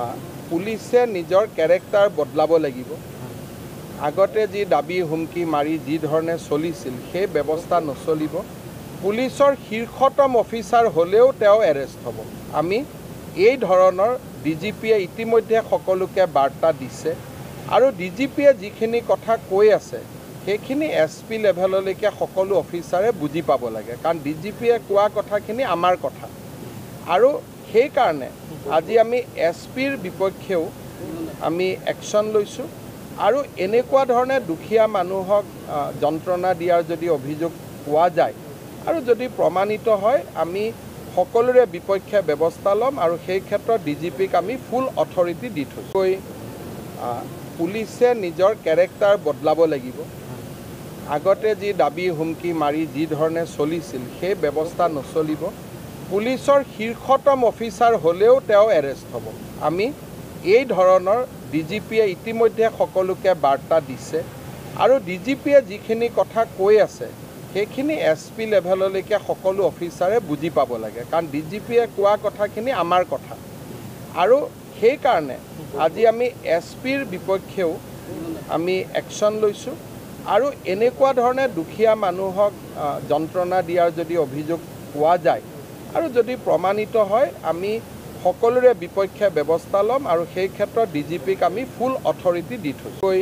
পুলিচে নিজৰ কেৰেক্টাৰ বদলাব লাগিব। আগতে যি দাবী হুমকি মাৰি যি ধৰণে চলিছিল সেই ব্যৱস্থা নচলিব। পুলিচৰ শীৰ্ষতম অফিচাৰ হ'লেও তেওঁ এৰেষ্ট হ'ব। আমি এই ধৰণৰ ডিজিপিয়ে ইতিমধ্যে সকলোকে বাৰ্তা দিছে আৰু ডিজিপিয়ে যিখিনি কথা কৈ আছে সেইখিনি SP লেভেললৈকে সকলো অফিচাৰে বুজি পাব লাগে, কাৰণ ডিজিপিয়ে কোৱা কথাখিনি আমাৰ কথা। আৰু সেইকাৰণে আজি আমি SPৰ বিপক্ষেও আমি একশ্যন লৈছোঁ আৰু এনেকুৱা ধৰণে দুখীয়া মানুহক যন্ত্ৰণা দিয়াৰ যদি অভিযোগ পোৱা যায় আৰু যদি প্ৰমাণিত হয় আমি সকলোৰে বিপক্ষে ব্যৱস্থা ল'ম আৰু সেই ক্ষেত্ৰত ডিজিপিক আমি ফুল অথৰিটি দি থৈছোঁ। পুলিচে নিজৰ কেৰেক্টাৰ বদলাব লাগিব। আগতে যি দাবী হুমকি মাৰি যি ধৰণে চলিছিল সেই ব্যৱস্থা নচলিব। পুলিচৰ শীৰ্ষতম অফিচাৰ হ'লেও তেওঁ এৰেষ্ট হ'ব। আমি এই ধৰণৰ ডিজিপিয়ে ইতিমধ্যে সকলোকে বাৰ্তা দিছে আৰু ডিজিপিয়ে যিখিনি কথা কৈ আছে সেইখিনি SP লেভেললৈকে সকলো অফিচাৰে বুজি পাব লাগে, কাৰণ ডিজিপিয়ে কোৱা কথাখিনি আমাৰ কথা। আৰু সেইকাৰণে আজি আমি SPৰ বিপক্ষেও আমি একশ্যন লৈছোঁ আৰু এনেকুৱা ধৰণে দুখীয়া মানুহক যন্ত্ৰণা দিয়াৰ যদি অভিযোগ পোৱা যায় আৰু যদি প্ৰমাণিত হয় আমি সকলোৰে বিপক্ষে ব্যৱস্থা ল'ম আৰু সেই ক্ষেত্ৰত ডিজিপিক আমি ফুল অথৰিটি দি থৈছোঁ।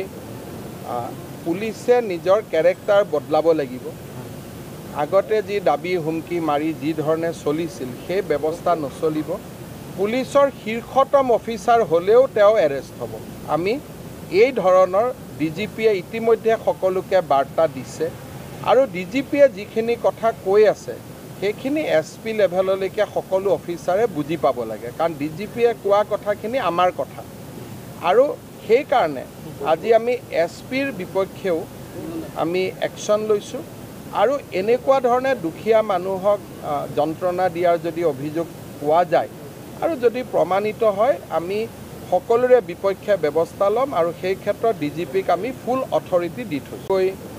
পুলিচে নিজৰ কেৰেক্টাৰ বদলাব লাগিব। আগতে যি দাবী হুমকি মাৰি যি ধৰণে চলিছিল সেই ব্যৱস্থা নচলিব। পুলিচৰ শীৰ্ষতম অফিচাৰ হ'লেও তেওঁ এৰেষ্ট হ'ব। আমি এই ধৰণৰ ডিজিপিয়ে ইতিমধ্যে সকলোকে বাৰ্তা দিছে আৰু ডিজিপিয়ে যিখিনি কথা কৈ আছে সেইখিনি SP লেভেললৈকে সকলো অফিচাৰে বুজি পাব লাগে, কাৰণ ডিজিপিয়ে কোৱা কথাখিনি আমাৰ কথা। আৰু সেইকাৰণে আজি আমি SPৰ বিপক্ষেও আমি একশ্যন লৈছোঁ আৰু এনেকুৱা ধৰণে দুখীয়া মানুহক যন্ত্ৰণা দিয়াৰ যদি অভিযোগ পোৱা যায় আৰু যদি প্ৰমাণিত হয় আমি সকলোৰে বিপক্ষে ব্যৱস্থা ল'ম আৰু সেই ক্ষেত্ৰত ডিজিপিক আমি ফুল অথৰিটি দি থৈছোঁ।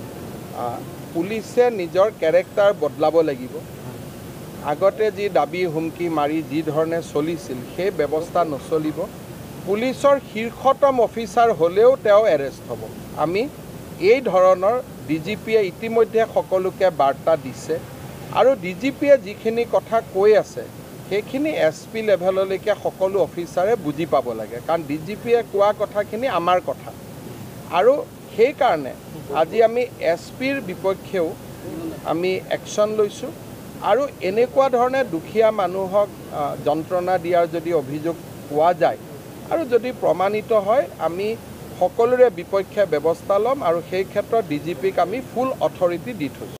পুলিচে নিজৰ কেৰেক্টাৰ বদলাব লাগিব। আগতে যি দাবী হুমকি মাৰি যি ধৰণে চলিছিল সেই ব্যৱস্থা নচলিব। পুলিচৰ শীৰ্ষতম অফিচাৰ হ'লেও তেওঁ এৰেষ্ট হ'ব। আমি এই ধৰণৰ ডিজিপিয়ে ইতিমধ্যে সকলোকে বাৰ্তা দিছে আৰু ডিজিপিয়ে যিখিনি কথা কৈ আছে সেইখিনি SP লেভেললৈকে সকলো অফিচাৰে বুজি পাব লাগে, কাৰণ ডিজিপিয়ে কোৱা কথাখিনি আমাৰ কথা। আৰু সেইকাৰণে আজি আমি SPৰ বিপক্ষেও আমি একশ্যন লৈছোঁ আৰু এনেকুৱা ধৰণে দুখীয়া মানুহক যন্ত্ৰণা দিয়াৰ যদি অভিযোগ পোৱা যায় আৰু যদি প্ৰমাণিত হয় আমি সকলোৰে বিপক্ষে ব্যৱস্থা ল'ম আৰু সেই ক্ষেত্ৰত ডিজিপিক আমি ফুল অথৰিটি দি থৈছোঁ।